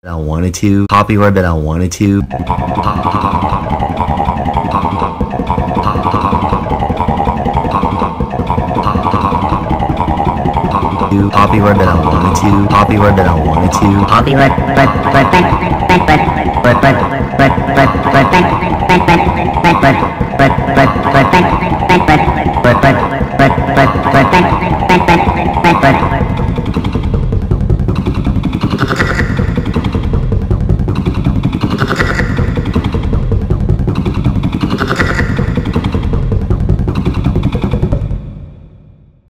I wanted to. Poppy word that I wanted to. Poppy word that I wanted to. Poppy word that I wanted to. Poppy word.